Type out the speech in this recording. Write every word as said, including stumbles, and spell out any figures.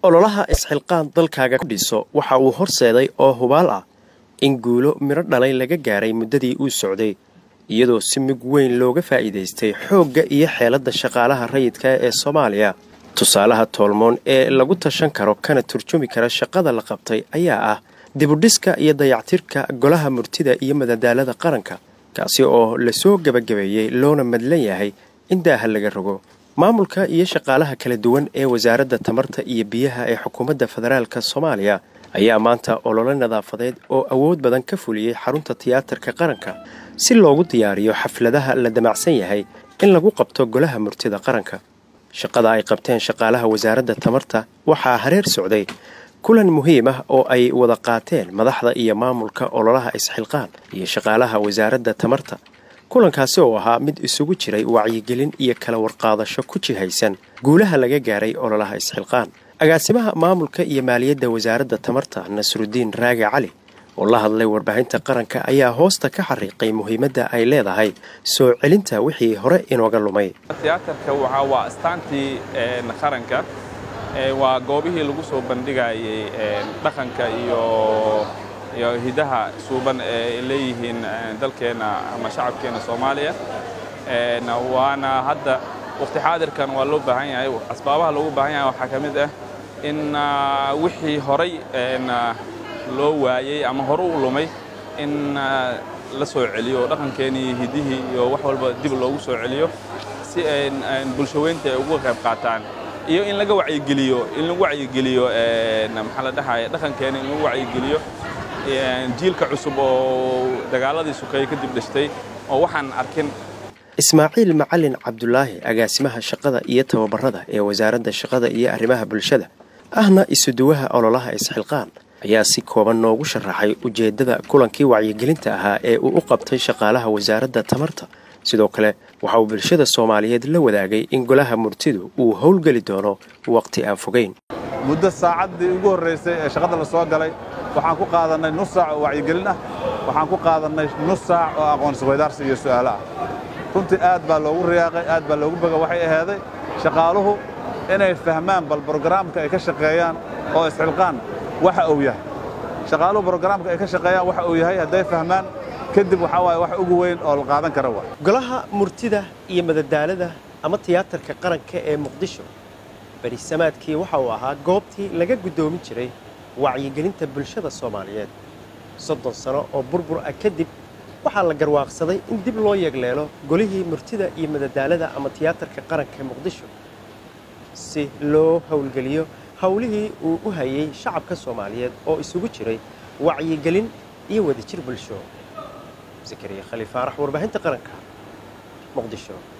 ololaha isxilqaan dalkaaga ku dhiso waxa uu horseeday oo hubaal ah in guulo miro dhalay laga gaaray muddadii uu socday iyadoo si mid weyn looga faa'iideystay xoogga iyo xeeladda shaqaalaha rayidka ee Soomaaliya. Tusaalaha tolmoon ee lagu tashan karo kana turjumi kara shaqada la qabtay ayaa ah dib u dhiska iyo dayactirka golaha murtida iyo madadaalada qaranka, kaasi oo la soo gabagabeeyay loona madlan yahay in daaha laga rogo. maamulka iyo shaqaalaha kala duwan ee wasaaradda tamarta iyo biyaha ee xukuumadda federaalka Soomaaliya ayaa maanta olole nadaafadeed oo awood badan ka fuliyay xarunta tiyaatarka qaranka si loogu diyaariyo xafladaha la damacsan yahay in lagu qabto golaha murtida qaranka. shaqada ay qabteen shaqaalaha wasaaradda tamarta waxaa hareer socday kulan muhiim ah oo ay wada qaateen madaxda iyo maamulka ololaha isxilqaan iyo shaqaalaha wasaaradda tamarta. kulankaasi oo ahaa mid isugu jiray wacyigelin iyo kala warqaadasho ku jihaysan guulaha laga gaaray ololaha isxilqaan. agaasimaha maamulka iyo maaliyadda wasaaradda tamarta Nasruddin Raage Cali oo la hadlay warbaahinta qaranka ayaa hoosta ka xariiqay muhiimadda ay leedahay soo celinta wixii hore inooga lumay. tiyaatarka waxa waa astaantii qaranka ee waa goobihii lagu soo bandhigayay dhaqanka iyo iyo hidaha suuban ee leeyihiin dalkeena ama shacabkeena Soomaaliya. ee waana hadda waqti xaadirkan waa loo baahan yahay asbaabaha loogu baahan yahay waxa kamid ah in wixii horay loo waayay ama hore u lumay in la soo celiyo dhaqankeenii hidihii iyo wax walba dib loogu soo celiyo si ay bulshadeynta uga qayb qaataan iyo in laga wacyigeliyo in lagu wacyigeliyo ee maxaa la dhahay dhaqankeena in lagu wacyigeliyo jiilka cusub oo dagaaladii sukay ka dib dhashtay oo waxaan arkin. Ismaaciil Macallin Cabdullaahi agaasimaha shaqada iyo tababarada ee wasaaradda shaqada iyo arrimaha bulshada ahna isuduwaha ololaha isxilqaan ayaa si kooban noogu sharaxay ujeedada kulankii wacyigelinta ahaa ee uu u qabtay shaqaalaha wasaaradda tamarta. sidoo kale waxa uu bulshada Soomaaliyeed la wadaagay in golaha murtidu uu howlgali doono waqti aan fogeyn. muddo saacadii ugu horeysay ee shaqada la soo galay waxaan ku qaadanay nus saac oo wacyigelin ah waxaan ku qaadanay nus saac oo aqoon isweydaarsi iyo su'aalo ah. runtii aad baa loogu riyaaqay aad baa loogu baga waxay ahayd shaqaaluhu inay fahmaan bal barnaamijka ay ka shaqeeyaan oo isxilqaan waxa uu yahay. shaqaaluhu barnaamijka ay ka shaqeeyaan waxa uu yahay haday fahmaan kadib waxa waay wax ugu weyn oo la qaadan karo waa golaha murtida iyo madadaalada ama tiyaatarka qaranka ee Muqdisho. bari samaadkii waxa uu ahaa goobtii laga gudoomin jiray wacyigelinta bulshada Soomaaliyeed. soddon sano oo burbur ah kadib waxaa la garwaaqsaday in dib loo yeegleelo golihii murtida iyo madadaalada ama tiyaatarka qaranka ee Muqdisho si loo howlgeliyo hawlihii uu u hayay shacabka Soomaaliyeed oo isugu jiray wacyigelin iyo wadajir bulsho. Zakariya Khalifa Arax warbaahinta qaranka Muqdisho.